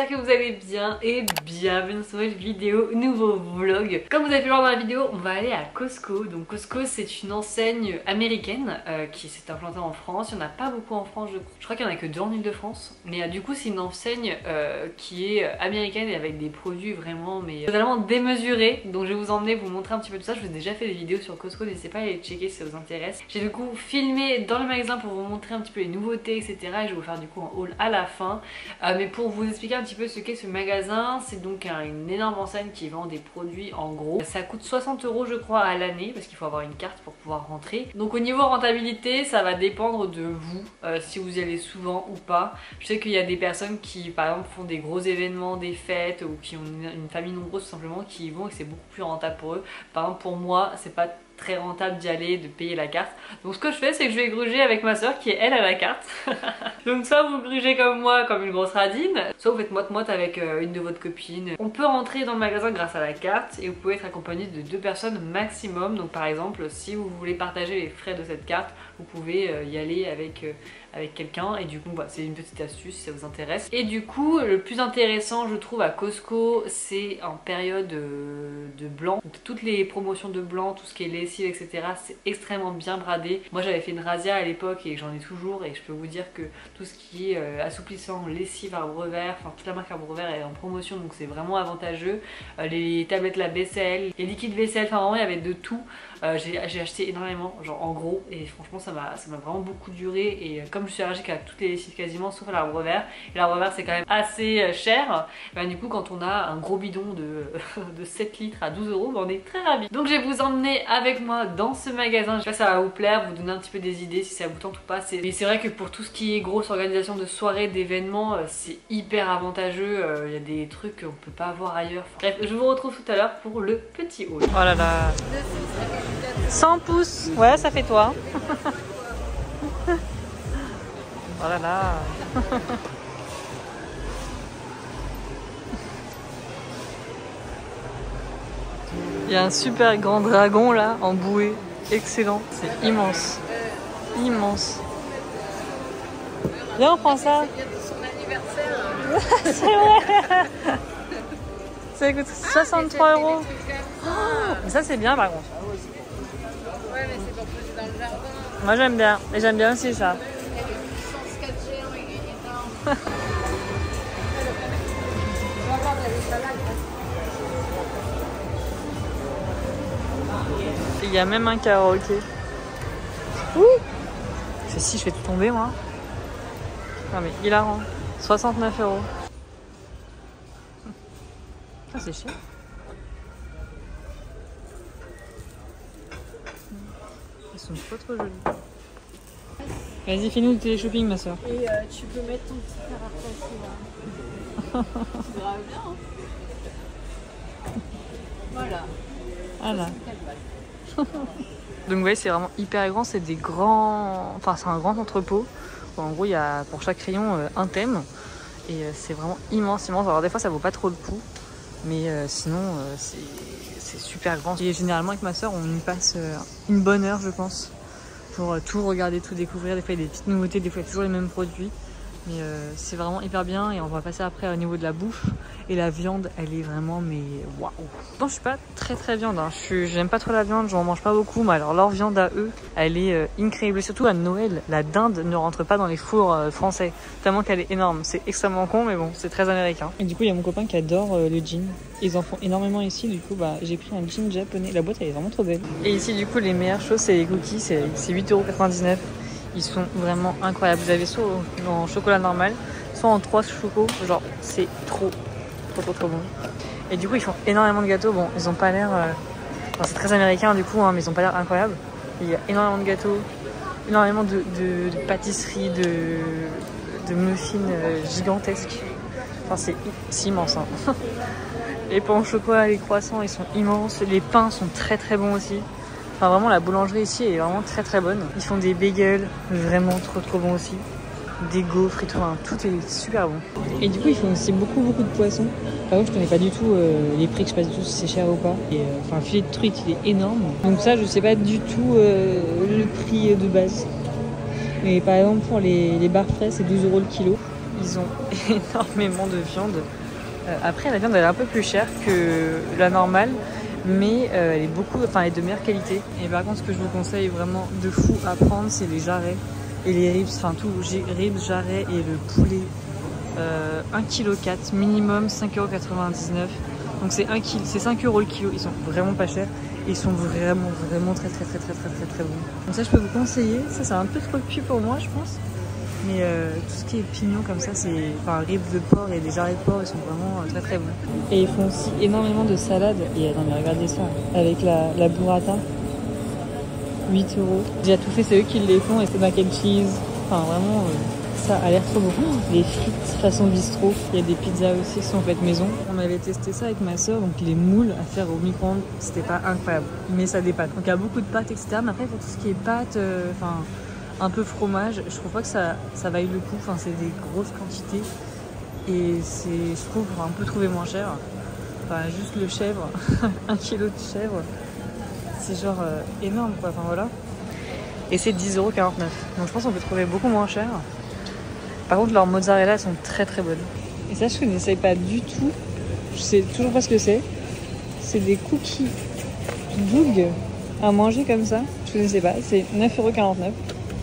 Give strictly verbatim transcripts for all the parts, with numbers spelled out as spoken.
j'espère que vous allez bien et bienvenue sur cette vidéo, nouveau vlog. Comme vous avez pu le voir dans la vidéo, on va aller à Costco. Donc Costco c'est une enseigne américaine euh, qui s'est implantée en France. Il n'y en a pas beaucoup en France, je, je crois qu'il n'y en a que deux en Ile-de-France. Mais euh, du coup c'est une enseigne euh, qui est américaine et avec des produits vraiment mais totalement démesurés. Donc je vais vous emmener, vous montrer un petit peu tout ça. Je vous ai déjà fait des vidéos sur Costco, n'hésitez pas à aller checker si ça vous intéresse. J'ai du coup filmé dans le magasin pour vous montrer un petit peu les nouveautés, et cetera. Et je vais vous faire du coup un haul à la fin. Euh, mais pour vous expliquer un petit peu ce qu'est ce magasin, c'est donc un, une énorme enseigne qui vend des produits en gros. Ça coûte soixante euros je crois à l'année parce qu'il faut avoir une carte pour pouvoir rentrer. Donc au niveau rentabilité, ça va dépendre de vous, euh, si vous y allez souvent ou pas. Je sais qu'il y a des personnes qui par exemple font des gros événements, des fêtes ou qui ont une, une famille nombreuse tout simplement qui y vont et que c'est beaucoup plus rentable pour eux. Par exemple pour moi, c'est pas très rentable d'y aller, de payer la carte. Donc ce que je fais c'est que je vais gruger avec ma soeur qui est elle à la carte. Donc soit vous grugez comme moi comme une grosse radine, soit vous faites moite-moite avec euh, une de votre copine. On peut rentrer dans le magasin grâce à la carte et vous pouvez être accompagné de deux personnes maximum. Donc par exemple si vous voulez partager les frais de cette carte, vous pouvez euh, y aller avec, euh, avec quelqu'un et du coup bah, c'est une petite astuce si ça vous intéresse. Et du coup le plus intéressant je trouve à Costco c'est en période euh, de blanc. Donc, toutes les promotions de blanc, tout ce qui est lessive etc, c'est extrêmement bien bradé. Moi j'avais fait une razzia à l'époque et j'en ai toujours et je peux vous dire que tout ce qui est euh, assouplissant, lessive, arbre vert, enfin toute la marque arbre vert est en promotion donc c'est vraiment avantageux. Euh, les tablettes la vaisselle, les liquides vaisselle, enfin vraiment il y avait de tout. Euh, j'ai acheté énormément, genre en gros, et franchement ça m'a vraiment beaucoup duré. Et euh, comme je suis allergique à toutes les lessives quasiment sauf à l'arbre vert, et l'arbre vert c'est quand même assez euh, cher, ben, du coup quand on a un gros bidon de, de sept litres à douze euros, ben, on est très ravis. Donc je vais vous emmener avec moi dans ce magasin, je sais pas si ça va vous plaire, vous donner un petit peu des idées si ça vous tente ou pas. Mais c'est vrai que pour tout ce qui est grosse organisation de soirées, d'événements, euh, c'est hyper avantageux, il euh, y a des trucs qu'on peut pas avoir ailleurs. Enfin, bref, je vous retrouve tout à l'heure pour le petit haul. Oh là là, cent pouces, ouais ça fait toi. Oh là là. Il y a un super grand dragon là en bouée, excellent, c'est immense, immense. Viens on prend ça. C'est vrai. Ça coûte soixante-trois euros. Oh, mais ça c'est bien par contre. Ouais, mais c'est pour poser dans le jardin. Moi j'aime bien, et j'aime bien aussi ça. Il y a des puissances quatre G et énormes. On va avoir des salades. Il y a même un karaoké. Ouh, je sais si je vais te tomber moi. Non mais hilarant. soixante-neuf euros. Ah c'est cher. Ils sont trop trop jolis. Vas-y, fais-nous le télé-shopping, ma soeur. Et euh, tu peux mettre ton petit caractère aussi là. C'est grave bien. Hein. Voilà. Voilà. Donc, vous voyez, c'est vraiment hyper grand. C'est des grands. Enfin, c'est un grand entrepôt. Bon, en gros, il y a pour chaque rayon euh, un thème. Et euh, c'est vraiment immense, immense. Alors, des fois, ça vaut pas trop le coup. Mais euh, sinon, euh, c'est super grand. Et généralement, avec ma soeur, on y passe euh, une bonne heure, je pense. Pour euh, tout regarder, tout découvrir. Des fois, il y a des petites nouveautés, des fois, il y a toujours les mêmes produits. Mais euh, c'est vraiment hyper bien. Et on va passer après au niveau de la bouffe. Et la viande, elle est vraiment, mais waouh! Bon, je suis pas très très viande. Hein. Je j'aime pas trop la viande, j'en mange pas beaucoup. Mais alors, leur viande à eux, elle est euh, incroyable. Surtout à Noël, la dinde ne rentre pas dans les fours euh, français. Tellement qu'elle est énorme. C'est extrêmement con, mais bon, c'est très américain. Et du coup, il y a mon copain qui adore euh, le jean. Ils en font énormément ici. Du coup, bah, j'ai pris un jean japonais. La boîte, elle est vraiment trop belle. Et ici, du coup, les meilleures choses, c'est les cookies. C'est huit euros quatre-vingt-dix-neuf. Ils sont vraiment incroyables. Vous avez soit en chocolat normal, soit en trois chocos. Genre, c'est trop, trop, trop, trop bon. Et du coup, ils font énormément de gâteaux. Bon, ils ont pas l'air... Euh... Enfin, c'est très américain du coup, hein, mais ils ont pas l'air incroyables. Il y a énormément de gâteaux, énormément de, de, de pâtisseries, de, de muffins euh, gigantesques. Enfin, c'est immense. Hein. Les pains au chocolat, les croissants, ils sont immenses. Les pains sont très, très bons aussi. Enfin vraiment la boulangerie ici est vraiment très très bonne. Ils font des bagels vraiment trop trop bons aussi. Des gaufres et tout, hein. Tout est super bon. Et du coup ils font aussi beaucoup beaucoup de poissons. Par contre je connais pas du tout euh, les prix, je sais pas du tout si c'est cher ou pas. Et euh, enfin le filet de truite il est énorme. Donc ça je sais pas du tout euh, le prix de base. Mais par exemple pour les, les barres frais c'est douze euros le kilo. ils ont énormément de viande. Euh, après, la viande elle est un peu plus chère que la normale, mais euh, elle est beaucoup, enfin, elle est de meilleure qualité. Et par contre, ce que je vous conseille vraiment de fou à prendre, c'est les jarrets et les ribs, enfin tout, ribs, jarrets et le poulet. Euh, un virgule quatre kilos, minimum cinq euros quatre-vingt-dix-neuf. Donc c'est cinq euros le kilo, ils sont vraiment pas chers. Et ils sont vraiment, vraiment très, très, très, très, très, très, très bons. Donc ça, je peux vous conseiller. Ça, c'est un peu trop cuit pour moi, je pense. Mais euh, tout ce qui est pignon comme ça, c'est enfin ribs de porc et des jarrets de porc, ils sont vraiment euh, très très bons. Et ils font aussi énormément de salades. Et non mais regardez ça, avec la, la burrata, huit euros. J'ai tout fait, c'est eux qui les font et c'est mac and cheese. Enfin vraiment, euh, ça a l'air trop bon. Oh, les frites façon bistrot. Il y a des pizzas aussi qui sont faites maison. On avait testé ça avec ma soeur, donc les moules à faire au micro-ondes, c'était pas incroyable. Mais ça dépanne. Donc il y a beaucoup de pâtes, et cetera. Mais après pour tout ce qui est pâtes, enfin. Euh, un peu fromage, je trouve pas que ça, ça vaille le coup, enfin c'est des grosses quantités et c'est, je trouve, on peut trouver moins cher. Enfin juste le chèvre, un kilo de chèvre, c'est genre euh, énorme quoi, enfin voilà. Et c'est dix euros quarante-neuf, donc je pense qu'on peut trouver beaucoup moins cher. Par contre leurs mozzarella sont très très bonnes. Et ça je connaissais pas du tout, je sais toujours pas ce que c'est. C'est des cookies Doug à manger comme ça, je connaissais pas, c'est neuf euros quarante-neuf.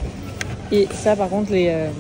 Et ça par contre les, euh,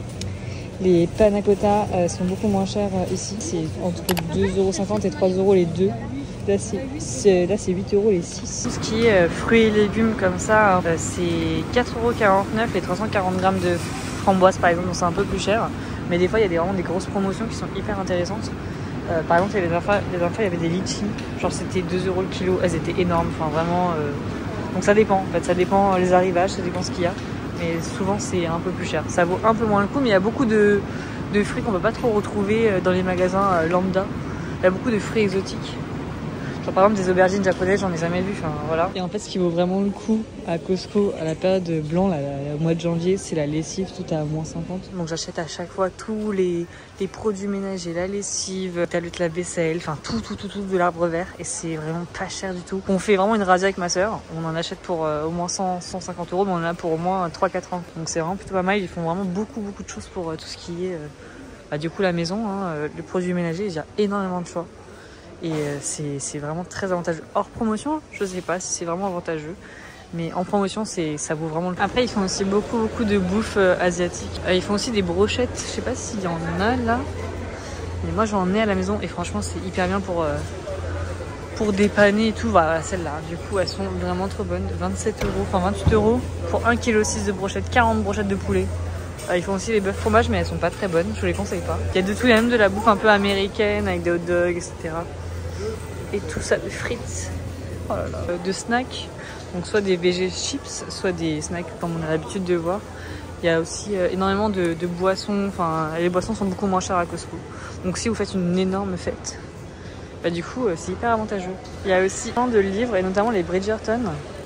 les panna cotta euh, sont beaucoup moins chers euh, ici. C'est entre deux euros cinquante et trois euros les deux. Là c'est huit euros les six. Tout ce qui est euh, fruits et légumes comme ça, euh, c'est quatre euros quarante-neuf les trois cent quarante grammes de framboises par exemple, donc c'est un peu plus cher. Mais des fois il y a des, vraiment des grosses promotions qui sont hyper intéressantes. Euh, par exemple les dernières fois il y avait des litchis, genre c'était deux euros le kilo, elles étaient énormes, enfin vraiment. Euh... Donc ça dépend en fait, ça dépend les arrivages, ça dépend ce qu'il y a. Mais souvent c'est un peu plus cher. Ça vaut un peu moins le coup, mais il y a beaucoup de, de fruits qu'on ne peut pas trop retrouver dans les magasins lambda. Il y a beaucoup de fruits exotiques. Genre par exemple des aubergines japonaises, j'en ai jamais vu, enfin voilà. Et en fait ce qui vaut vraiment le coup à Costco à la période blanc, là, au mois de janvier, c'est la lessive, tout à moins cinquante. Donc j'achète à chaque fois tous les, les produits ménagers, la lessive, talute la vaisselle, enfin tout, tout, tout, tout de l'arbre vert. Et c'est vraiment pas cher du tout. On fait vraiment une razzia avec ma soeur, on en achète pour euh, au moins cent, cent cinquante euros, mais on en a pour au moins trois quatre ans. Donc c'est vraiment plutôt pas mal, ils font vraiment beaucoup, beaucoup de choses pour euh, tout ce qui est, euh, bah, du coup la maison, hein, euh, les produits ménagers, il y a énormément de choix. Et euh, c'est vraiment très avantageux. Hors promotion, je sais pas si c'est vraiment avantageux. Mais en promotion, ça vaut vraiment le coup. Après, ils font aussi beaucoup, beaucoup de bouffe euh, asiatique. Euh, ils font aussi des brochettes. Je sais pas s'il y en a là. Mais moi, j'en ai à la maison. Et franchement, c'est hyper bien pour, euh, pour dépanner et tout. Voilà, celles-là. Du coup, elles sont vraiment trop bonnes. vingt-sept euros, enfin vingt-huit euros pour un virgule six kilos de brochettes. quarante brochettes de poulet. Euh, ils font aussi les bœufs fromage, mais elles sont pas très bonnes. Je vous les conseille pas. Il y a de tout. Il y a même de la bouffe un peu américaine avec des hot dogs, et cetera. Et tout ça de frites, oh là là. Euh, de snacks, donc soit des V G chips, soit des snacks comme on a l'habitude de voir. Il y a aussi euh, énormément de, de boissons, enfin les boissons sont beaucoup moins chères à Costco. Donc si vous faites une énorme fête, bah du coup euh, c'est hyper avantageux. Il y a aussi plein de livres et notamment les Bridgerton.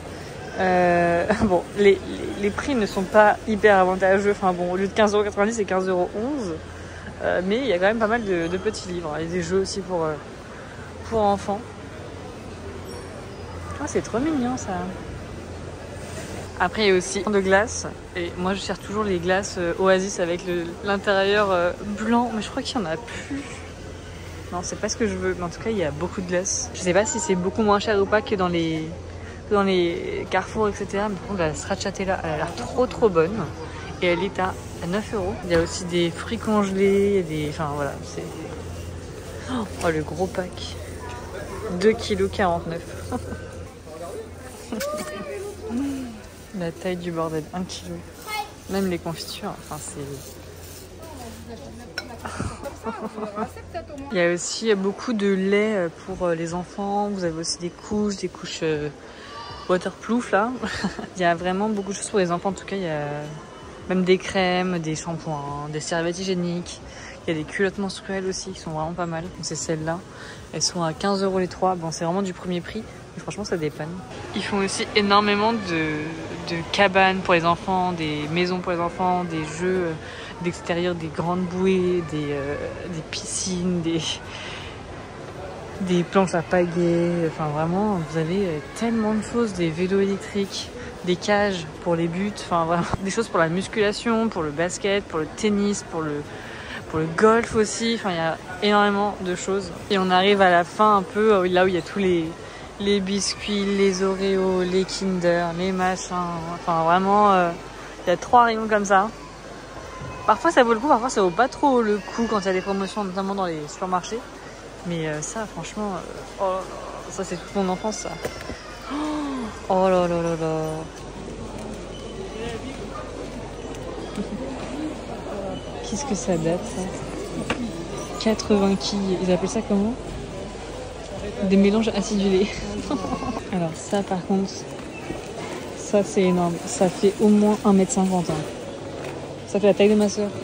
Euh, bon, les, les, les prix ne sont pas hyper avantageux, enfin bon, au lieu de quinze euros quatre-vingt-dix c'est quinze euros onze. Euh, mais il y a quand même pas mal de, de petits livres. Il y a des jeux aussi pour... Euh, pour enfants. Ah, c'est trop mignon ça. Après il y a aussi de glace et moi je cherche toujours les glaces euh, Oasis avec l'intérieur euh, blanc, mais je crois qu'il n'y en a plus. Non, c'est pas ce que je veux, mais en tout cas il y a beaucoup de glace. Je sais pas si c'est beaucoup moins cher ou pas que dans les que dans les Carrefour, et cetera. Mais par contre la stracciatella elle a l'air trop trop bonne et elle est à neuf euros. Il y a aussi des fruits congelés, des... enfin voilà, c'est... Oh le gros pack, deux virgule quarante-neuf kilos. La taille du bordel, un kilo. Même les confitures, enfin c'est... Il y a aussi beaucoup de lait pour les enfants. Vous avez aussi des couches, des couches waterproof là. Il y a vraiment beaucoup de choses pour les enfants. En tout cas, il y a même des crèmes, des shampoings, des serviettes hygiéniques. Il y a des culottes menstruelles aussi qui sont vraiment pas mal. C'est celles-là. Elles sont à quinze euros les trois. Bon, c'est vraiment du premier prix. Mais franchement, ça dépanne. Ils font aussi énormément de, de cabanes pour les enfants, des maisons pour les enfants, des jeux d'extérieur, des grandes bouées, des, euh, des piscines, des, des planches à pagaie. Enfin, vraiment, vous avez tellement de choses. Des vélos électriques, des cages pour les buts. Enfin, vraiment, des choses pour la musculation, pour le basket, pour le tennis, pour le... pour le golf aussi. Enfin, il y a énormément de choses. Et on arrive à la fin un peu, là où il y a tous les, les biscuits, les Oreos, les Kinder, les machins. Enfin, vraiment, euh, il y a trois rayons comme ça. Parfois ça vaut le coup, parfois ça vaut pas trop le coup quand il y a des promotions, notamment dans les supermarchés. Mais euh, ça, franchement, euh, oh, ça c'est toute mon enfance, ça. Oh là là là là. Qu'est-ce que ça date, ça? quatre-vingts quilles. Ils appellent ça comment? Des mélanges acidulés. Alors ça, par contre, ça c'est énorme. Ça fait au moins un mètre cinquante. Hein. Ça fait la taille de ma soeur.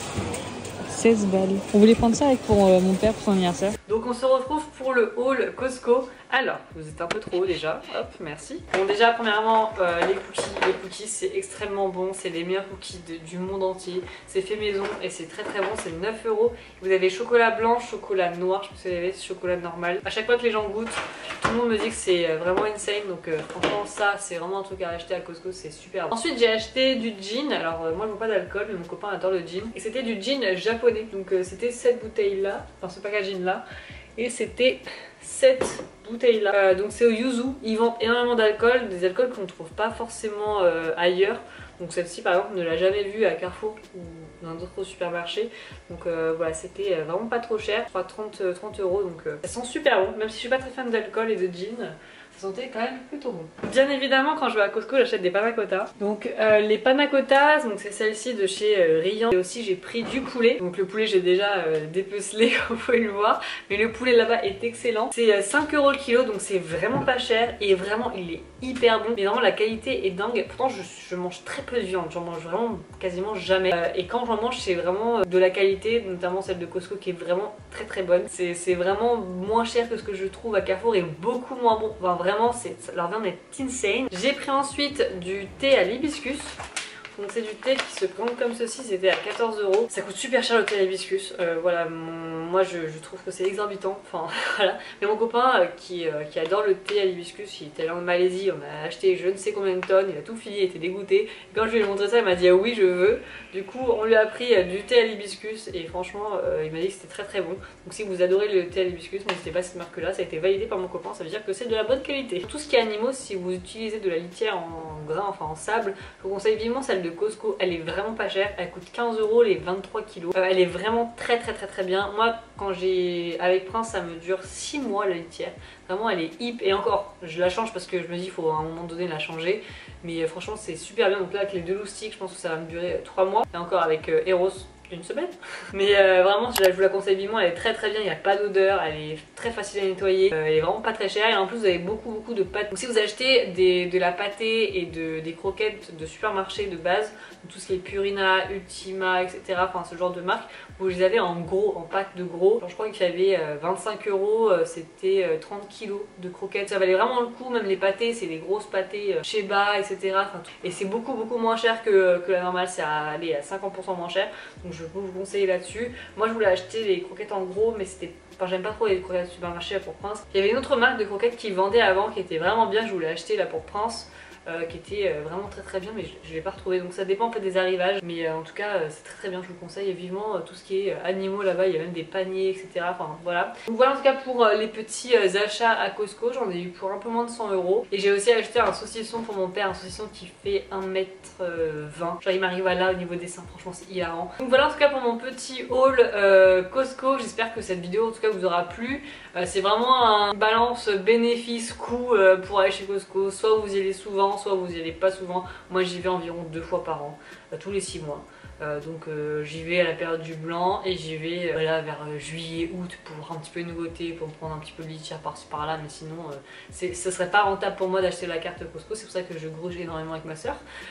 seize balles. On voulait prendre ça avec pour euh, mon père pour son anniversaire. Donc on se retrouve pour le haul Costco. Alors, vous êtes un peu trop haut déjà. Hop, merci. Bon, déjà, premièrement, euh, les cookies. Les cookies, c'est extrêmement bon. C'est les meilleurs cookies de, du monde entier. C'est fait maison et c'est très très bon. C'est neuf euros. Vous avez chocolat blanc, chocolat noir. Je pense que vous avez chocolat normal. À chaque fois que les gens goûtent, tout le monde me dit que c'est vraiment insane. Donc, euh, franchement, ça, c'est vraiment un truc à acheter à Costco. C'est super bon. Ensuite, j'ai acheté du gin. Alors, euh, moi, je bois pas d'alcool, mais mon copain adore le gin. Et c'était du gin japonais. Donc, euh, c'était cette bouteille-là. Enfin, ce packaging-là. Et c'était cette bouteille là. Euh, donc c'est au yuzu. Ils vendent énormément d'alcool, des alcools qu'on ne trouve pas forcément euh, ailleurs. Donc celle-ci par exemple, on ne l'a jamais vue à Carrefour ou dans d'autres supermarchés. Donc euh, voilà, c'était vraiment pas trop cher. Je crois trente euros. Donc euh, ça sent super bon. Même si je suis pas très fan d'alcool et de gin, ça sentait quand même plutôt bon. Bien évidemment, quand je vais à Costco, j'achète des panna cotta. Donc euh, les panna cotta, donc c'est celle-ci de chez euh, Riant. Et aussi j'ai pris du poulet. Donc le poulet j'ai déjà euh, dépecelé, comme vous pouvez le voir. Mais le poulet là-bas est excellent. C'est euh, cinq euros le kilo, donc c'est vraiment pas cher. Et vraiment il est hyper bon. Mais vraiment la qualité est dingue. Pourtant je, je mange très peu de viande, j'en mange vraiment quasiment jamais. Euh, et quand j'en mange c'est vraiment de la qualité, notamment celle de Costco qui est vraiment très très bonne. C'est vraiment moins cher que ce que je trouve à Carrefour et beaucoup moins bon. Enfin, vraiment, leur viande est insane. J'ai pris ensuite du thé à l'hibiscus. Donc c'est du thé qui se présente comme ceci, c'était à quatorze euros. Ça coûte super cher le thé à l'hibiscus. Euh, voilà, mon... moi je, je trouve que c'est exorbitant. Enfin voilà. Mais mon copain euh, qui, euh, qui adore le thé à l'hibiscus, il était allé en Malaisie, on a acheté je ne sais combien de tonnes, il a tout fini, il était dégoûté. Et quand je lui ai montré ça, il m'a dit ah oui je veux. Du coup on lui a pris euh, du thé à l'hibiscus et franchement euh, il m'a dit que c'était très très bon. Donc si vous adorez le thé à l'hibiscus, n'hésitez pas à cette marque là, ça a été validé par mon copain, ça veut dire que c'est de la bonne qualité. Tout ce qui est animaux, si vous utilisez de la litière en grain, enfin en sable, je vous conseille vivement celle de Costco, elle est vraiment pas chère, elle coûte quinze euros les vingt-trois kilos. Euh, elle est vraiment très très très très bien. Moi quand j'ai avec Prince ça me dure six mois la litière. Vraiment elle est hip et encore je la change parce que je me dis il faut à un moment donné la changer. Mais euh, franchement c'est super bien. Donc là avec les deux loustiques je pense que ça va me durer trois mois. Et encore avec euh, Eros une semaine. Mais euh, vraiment je vous la conseille vivement, elle est très très bien, il n'y a pas d'odeur, elle est très facile à nettoyer, euh, elle est vraiment pas très chère et en plus vous avez beaucoup beaucoup de pâtes. Donc si vous achetez des, de la pâtée et de, des croquettes de supermarché de base, tout ce qui est Purina, Ultima, et cetera. Enfin ce genre de marque, vous les avez en gros, en pack de gros. Genre, je crois qu'il y avait euh, vingt-cinq euros, euh, c'était euh, trente kilos de croquettes. Ça valait vraiment le coup, même les pâtés, c'est des grosses pâtés euh, Sheba, et cetera. Enfin, et c'est beaucoup beaucoup moins cher que, que la normale, c'est à, allez, à cinquante pour cent moins cher. Donc je peux vous conseiller là-dessus. Moi je voulais acheter les croquettes en gros, mais c'était... Enfin j'aime pas trop les croquettes de supermarché pour Prince. Il y avait une autre marque de croquettes qui vendait avant qui était vraiment bien, je voulais acheter là pour Prince. Euh, qui était euh, vraiment très très bien mais je ne l'ai pas retrouvé, donc ça dépend un peu des arrivages, mais euh, en tout cas euh, c'est très très bien, je vous conseille vivement euh, tout ce qui est euh, animaux là-bas, il y a même des paniers etc, enfin voilà. Donc voilà en tout cas pour euh, les petits euh, achats à Costco, j'en ai eu pour un peu moins de cent euros et j'ai aussi acheté un saucisson pour mon père, un saucisson qui fait un mètre vingt, genre il m'arrive à là au niveau des seins, franchement c'est hilarant. Donc voilà en tout cas pour mon petit haul euh, Costco, j'espère que cette vidéo en tout cas vous aura plu. Euh, c'est vraiment un balance bénéfice coût euh, pour aller chez Costco, soit vous y allez souvent, soit vous y allez pas souvent. Moi j'y vais environ deux fois par an, euh, tous les six mois. Euh, donc euh, j'y vais à la période du blanc et j'y vais euh, là vers euh, juillet, août pour un petit peu de nouveauté, pour me prendre un petit peu de litière par-ci par-là, mais sinon euh, ce serait pas rentable pour moi d'acheter la carte Costco, c'est pour ça que je grouge énormément avec ma soeur.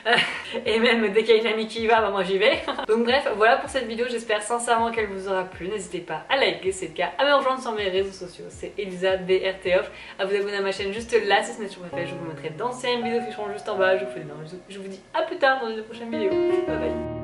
Et même dès qu'il y a une amie qui y va, bah moi j'y vais. Donc bref, voilà pour cette vidéo, j'espère sincèrement qu'elle vous aura plu. N'hésitez pas à liker si c'est le cas, à me rejoindre sur mes réseaux sociaux, c'est Elisa D R T Off, à vous abonner à ma chaîne juste là si ce n'est toujours pas fait, je vous mettrai d'anciennes vidéos qui seront juste en bas. Je vous fais d'énormes bisous, je vous dis à plus tard dans une prochaine vidéo, bye bye.